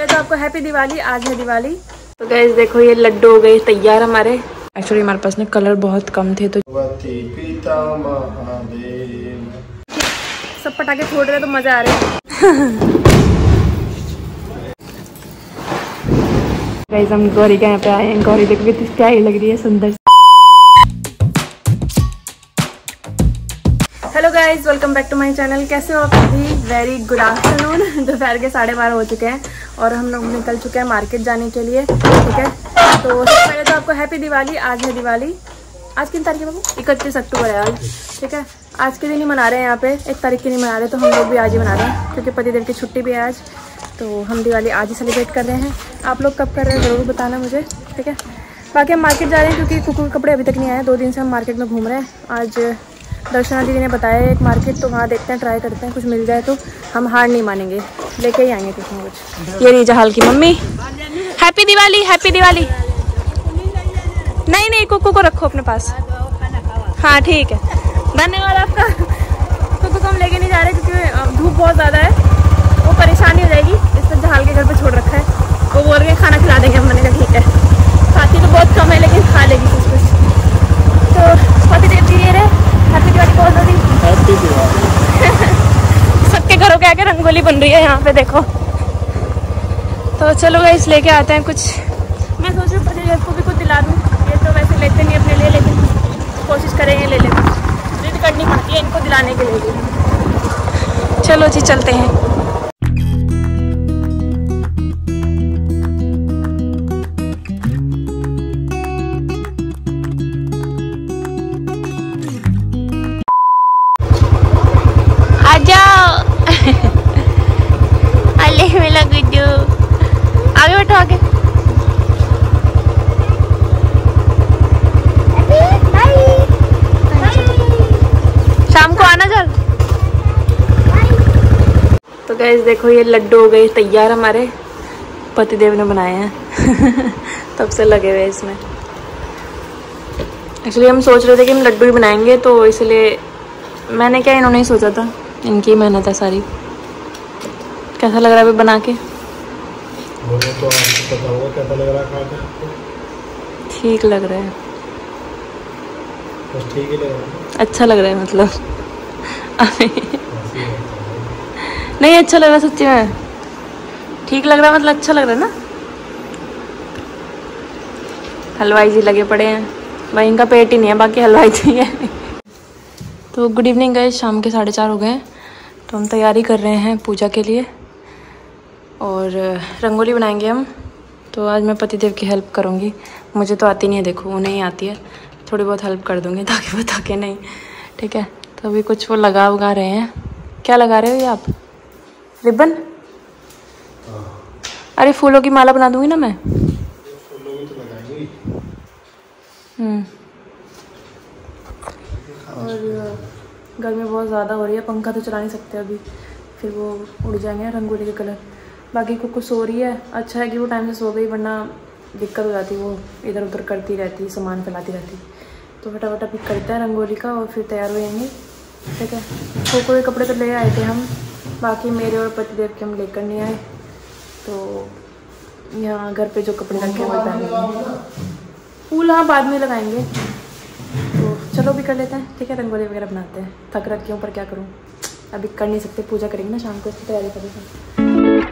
पहले तो आपको हैप्पी दिवाली। आज है दिवाली। तो गाइस देखो ये लड्डू हो गए तैयार हमारे। एक्चुअली हमारे पास ना कलर बहुत कम थे तो सब पटाखे फोड़ रहे तो मजा आ रहा है। गाइस हम गौरी के यहाँ पे आए हैं। गौरी देखो कितनी प्यारी लग रही है, सुंदर। Hello guys, welcome back to my channel. कैसे हो आप सभी? Very good afternoon. दोपहर के 12:30 हो चुके हैं और हम लोग निकल चुके हैं मार्केट जाने के लिए। ठीक है, तो सबसे पहले तो आपको हैप्पी दिवाली। आज है दिवाली। आज किन तारीख है बाबू? 31 अक्टूबर है आज। ठीक है, आज के दिन ही मना रहे हैं यहाँ पे, 1 तारीख की नहीं मना रहे। तो हम लोग भी आज ही मना रहे हैं क्योंकि पतिदेव की छुट्टी भी है आज। तो हम दिवाली आज ही सेलिब्रेट कर रहे हैं। आप लोग कब कर रहे हैं ज़रूर बताना मुझे। ठीक है, बाकी हम मार्केट जा रहे हैं क्योंकि कुकू के कपड़े अभी तक नहीं आए। 2 दिन से हम मार्केट में घूम रहे हैं। आज दर्शना दीदी ने बताया एक मार्केट, तो वहाँ देखते हैं, ट्राई करते हैं, कुछ मिल जाए तो हम हार नहीं मानेंगे, लेके ही आएंगे कुछ ना कुछ। ये नहीं जहाल की मम्मी। Happy Diwali, happy Diwali. नहीं नहीं, कुकू को रखो अपने पास। हाँ ठीक है, धन्यवाद आपका। कुकू को हम लेके नहीं जा रहे क्योंकि धूप बहुत ज़्यादा है, वो परेशानी हो जाएगी, इसलिए जहाल के घर पर छोड़ रखा है। वो बोल रहे खाना खिला देंगे। मैंने कहा ठीक है, खाती तो बहुत कम है लेकिन खा लेगी कुछ कुछ। तो पतिदेव जी ये रहे। हैप्पी दिवाली बोल दो दी। हैप्पी दिवाली। सबके घरों के आगे रंगोली बन रही है यहाँ पे देखो। तो चलो गाइस लेके आते हैं कुछ। मैं सोच रही हूँ पतिदेव को भी कुछ दिला दूँ। ये तो वैसे लेते नहीं अपने लिए, लेकिन कोशिश करेंगे ले लेते। जिद करनी पड़ती है इनको दिलाने के लिए भी। चलो जी चलते हैं। आगे बैठो आगे। शाम को आना जल्द। तो गाइस देखो ये लड्डू हो गए तैयार हमारे। पतिदेव ने बनाए हैं। तब से लगे हुए इसमें। एक्चुअली हम सोच रहे थे कि हम लड्डू ही बनाएंगे, तो इसलिए मैंने क्या, इन्होंने ही सोचा था, इनकी मेहनत है सारी। कैसा लग रहा है अभी बना के? तो आपको पता होगा कैसा लग रहा है खा के आपको? ठीक लग रहा है, बस ठीक ही लग रहा है। अच्छा लग रहा है मतलब। नहीं अच्छा लग रहा है सच्ची में। ठीक लग रहा है मतलब अच्छा लग रहा है ना। हलवाई जी लगे पड़े हैं, भाई इनका पेट ही नहीं है, बाकी हलवाई जी है। तो गुड इवनिंग गाइस, शाम के 4:30 हो गए हैं। तो हम तैयारी कर रहे हैं पूजा के लिए और रंगोली बनाएंगे हम। तो आज मैं पतिदेव की हेल्प करूँगी। मुझे तो आती नहीं है, देखो उन्हें ही आती है। थोड़ी बहुत हेल्प कर दूँगी ताकि बता के नहीं। ठीक है, तो अभी कुछ वो लगा उगा रहे हैं। क्या लगा रहे हो ये आप? रिबन? अरे फूलों की माला बना दूँगी ना मैं। फूलों की तो लगाएंगी। और गर्मी बहुत ज़्यादा हो रही है, पंखा तो चला नहीं सकते अभी, फिर वो उड़ जाएंगे रंगोली के कलर। बाकी कुछ सो रही है। अच्छा है कि वो टाइम से सो गई, वरना दिक्कत हो जाती, वो इधर उधर करती रहती, सामान फैलाती रहती। तो फटाफट पिक करते हैं रंगोली का और फिर तैयार हो जाएंगे। ठीक है, कोको के कपड़े तो ले आए थे हम, बाकी मेरे और पतिदेव के हम लेकर नहीं आए। तो यहाँ घर पे जो कपड़े रखे हैं वो पहनेंगे। फूल हाँ बाद में लगाएंगे। तो चलो भी कर लेते हैं। ठीक है, रंगोली वगैरह बनाते हैं। थक रखी हूँ पर क्या करूँ, अभी कर नहीं सकते, पूजा करेंगे ना शाम को, इसकी तैयारी करेंगे।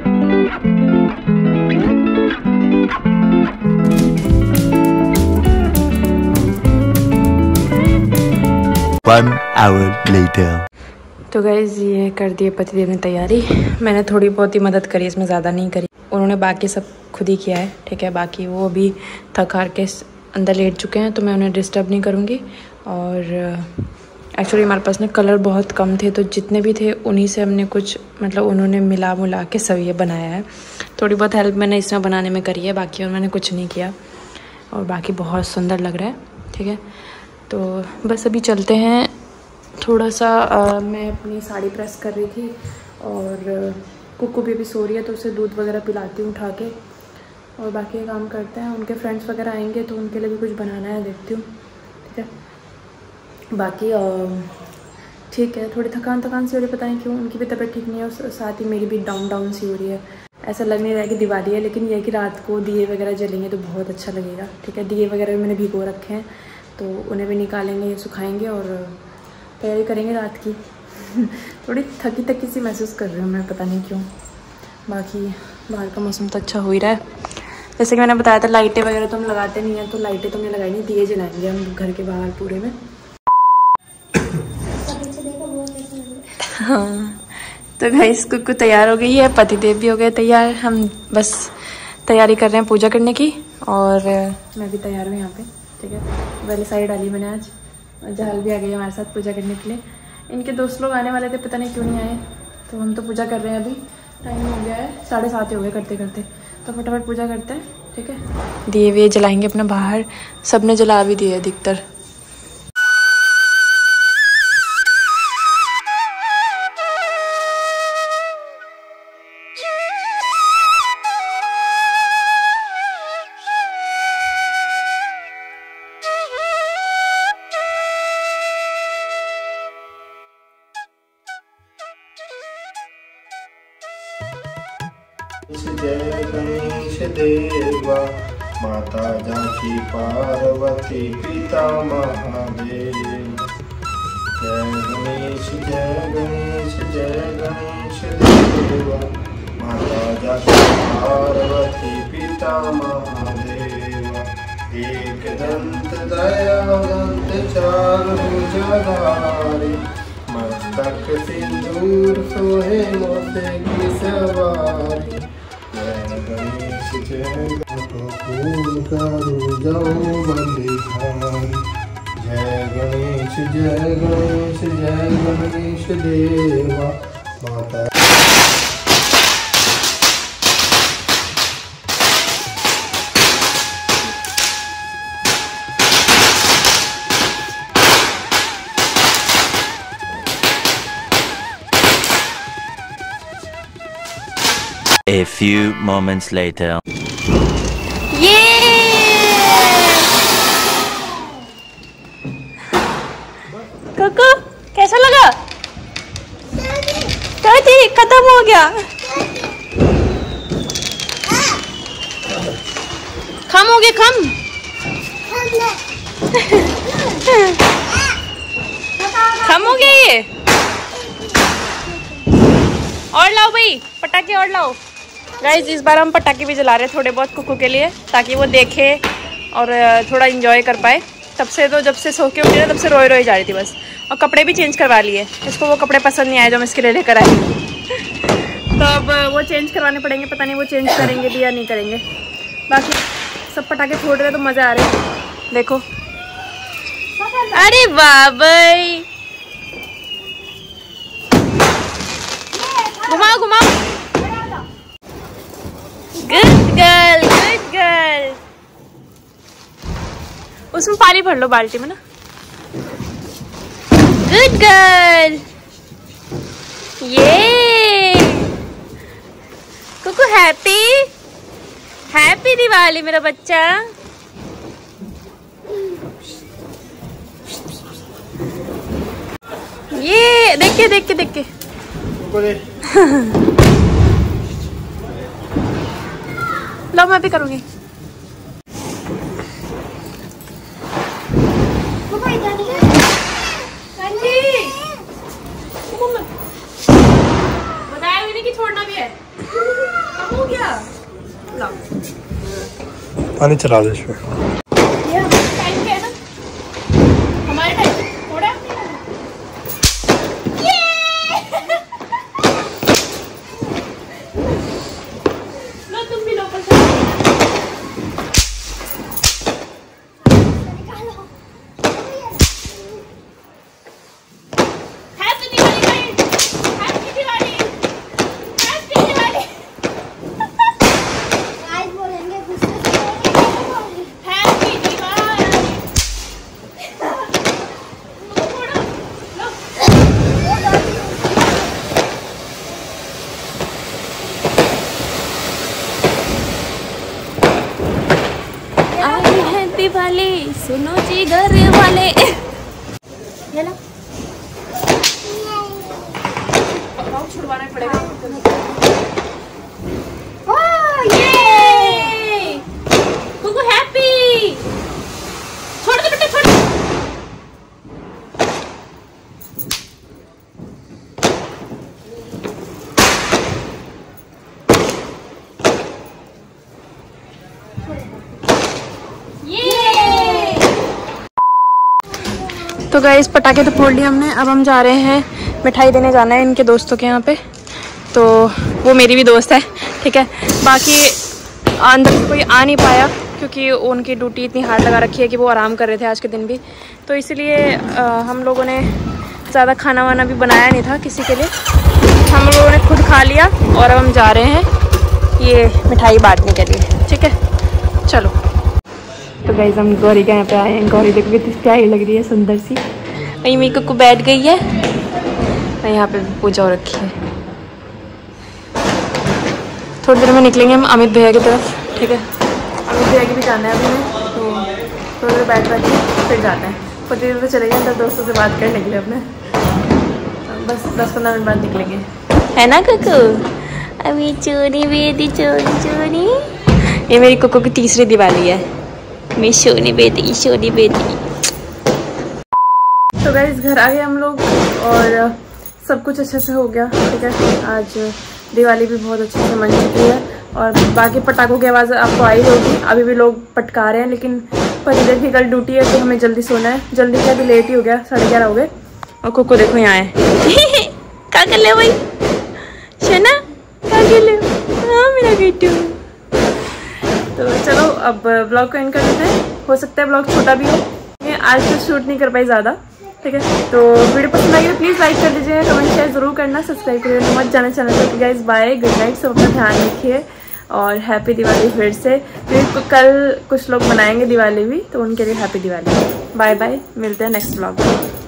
1 hour later. तो गाइस ये कर दिए पतिदेव ने तैयारी। मैंने थोड़ी बहुत ही मदद करी, इसमें ज़्यादा नहीं करी। उन्होंने बाकी सब खुद ही किया है। ठीक है, बाकी वो अभी थक हार के अंदर लेट चुके हैं, तो मैं उन्हें डिस्टर्ब नहीं करूँगी। और एक्चुअली हमारे पास ना कलर बहुत कम थे, तो जितने भी थे उन्हीं से हमने कुछ मतलब उन्होंने मिला के सब ये बनाया है। थोड़ी बहुत हेल्प मैंने इसमें बनाने में करी है, बाकी और मैंने कुछ नहीं किया। और बाकी बहुत सुंदर लग रहा है। ठीक है, तो बस अभी चलते हैं। थोड़ा सा मैं अपनी साड़ी प्रेस कर रही थी और कुकू भी अभी सो रही है, तो उसे दूध वगैरह पिलाती हूँ उठा के। और बाकी काम करते हैं। उनके फ्रेंड्स वगैरह आएंगे तो उनके लिए भी कुछ बनाना है, देखती हूँ। ठीक है, बाकी ठीक है। थोड़ी थकान सी हो रही है, पता नहीं क्यों। उनकी भी तबीयत ठीक नहीं है और साथ ही मेरी भी डाउन सी हो रही है। ऐसा लग नहीं रहा है कि दिवाली है, लेकिन यह है कि रात को दिए वगैरह जलेंगे तो बहुत अच्छा लगेगा। ठीक है, दिए वगैरह भी मैंने भिगो रखे हैं तो उन्हें भी निकालेंगे, सुखाएंगे और तैयारी करेंगे रात की। थोड़ी थकी थकी सी महसूस कर रही हूँ मैं, पता नहीं क्यों। बाकी बाहर का मौसम तो अच्छा हो ही रहा है। जैसे कि मैंने बताया था लाइटें वगैरह तो हम लगाते नहीं हैं, तो लाइटें तो हमने लगाई नहीं, दिए जलाएंगे हम घर के बाहर पूरे में। हाँ, तो गाइस कुक्कू तैयार हो गई है, पतिदेव भी हो गए तैयार। हम बस तैयारी कर रहे हैं पूजा करने की और मैं भी तैयार हूँ यहाँ पे। ठीक है, वाली साड़ी डाली मैंने आज, और जहाल भी आ गई हमारे साथ पूजा करने के लिए। इनके दोस्त लोग आने वाले थे, पता नहीं क्यों नहीं आए, तो हम तो पूजा कर रहे हैं। अभी टाइम हो गया है 7:30 हो गए करते करते, तो फटाफट पूजा करते हैं। ठीक है, दिए वे जलाएंगे अपने बाहर, सबने जला भी दिए अधिकतर। जय गणेश देवा, माता जानकी पार्वती पिता महादेव। जय गणेश जय गणेश जय गणेश देवा, माता जानकी पार्वती पिता महादेव। एक दंत दयावंत चार भुजधारी, मस्तक सिंदूर सोहे मोती की सवारी। जय गणेश जय फूल करो जाओ बलिहारी। जय गणेश जय गणेश जय गणेश देवा, माता। A few moments later. ये कोको कैसा लगा? दादी खत्म हो गया। खम हो गया, खम। खम हो गया ये। और लाओ भाई पटाखे, और लाओ। गाइस इस बार हम पटाखे भी जला रहे हैं थोड़े बहुत कुक्कू के लिए, ताकि वो देखे और थोड़ा इंजॉय कर पाए। तब से तो जब से सो के उठी ना, तब से रोई जा रही थी बस। और कपड़े भी चेंज करवा लिए, इसको वो कपड़े पसंद नहीं आए जो मैं इसके लिए लेकर आई। तो अब वो चेंज करवाने पड़ेंगे, पता नहीं वो चेंज करेंगे भी या नहीं करेंगे। बाकी सब पटाखे फोड़ रहे तो मज़ा आ रहा है, देखो। अरे वाह भाई, घुमाओ घुमाओ। Good girl, good girl. उसमें पानी भर लो बाल्टी में ना। Good girl. ये कुकू हैप्पी हैप्पी दिवाली मेरा बच्चा। ये देख के देख के देख के लो, मैं भी करूंगी। बताया भी नहीं कि छोड़ना भी है। कब हो गया? पानी चला दे इसमें। टाइम क्या है ना, हमारे टाइम थोड़ा। लो तुम भी लोकल वाले, सुनो जी घर वाले। ये लो, छुड़वाना पड़ेगा। तो गाइस पटाखे तो फोड़ लिए हमने, अब हम जा रहे हैं मिठाई देने जाना है इनके दोस्तों के यहाँ पे। तो वो मेरी भी दोस्त है, ठीक है। बाकी अंदर कोई आ नहीं पाया क्योंकि उनकी ड्यूटी इतनी हार्ड लगा रखी है कि वो आराम कर रहे थे आज के दिन भी, तो इसलिए हम लोगों ने ज़्यादा खाना वाना भी बनाया नहीं था किसी के लिए, हम लोगों ने खुद खा लिया। और अब हम जा रहे हैं ये मिठाई बांटने के लिए, ठीक है। चलो तो गाइस हम गौरी के यहाँ पे आए हैं। गौरी देखो कितनी प्यारी लग रही है, सुंदर सी। वहीं मेरी कुक्कू बैठ गई है, यहाँ पे पूजा हो रखी है। थोड़ी देर में निकलेंगे हम अमित भैया की तरफ, ठीक है। अमित भैया की भी जाना है अभी में, तो थोड़ी देर बैठ के फिर जाते हैं। थोड़ी देर में चलेंगे अंदर दोस्तों से बात करने के लिए अपने, बस 10-15 मिनट बाद निकलेंगे, है ना कुक्कू। अभी चोरी बेटी चोरी। ये मेरी कुक्कू की तीसरी दिवाली है, मेरी सोनी बेटी सोनी बेटी। तो गाइस घर आ गए हम लोग और सब कुछ अच्छे से हो गया, ठीक है। आज दिवाली भी बहुत अच्छे से मन चुकी है और बाकी पटाखों की आवाज़ आपको आई होगी, अभी भी लोग पटका रहे हैं। लेकिन पतिदेव की कल ड्यूटी है तो हमें जल्दी सोना है, जल्दी क्या, अभी लेट ही हो गया, 11:30 हो गए। और कुक्कू देखो यहाँ है क्या कर ले भाई शना, क्या कर ले, हाँ मेरा बेटू। तो चलो अब ब्लॉग को एंड कर देते हैं, हो सकता है ब्लॉग छोटा भी हो, आज तो शूट नहीं कर पाई ज़्यादा, ठीक है। तो वीडियो पसंद आई तो प्लीज़ लाइक कर दीजिए, कमेंट शेयर जरूर करना, सब्सक्राइब करिए मत जाना चैनल पर। गाइस बाय, गुड नाइट, सब अपना ध्यान रखिए और हैप्पी दिवाली फिर से। फिर कल कुछ लोग मनाएंगे दिवाली भी, तो उनके लिए हैप्पी दिवाली। बाय बाय, मिलते हैं नेक्स्ट ब्लॉग में।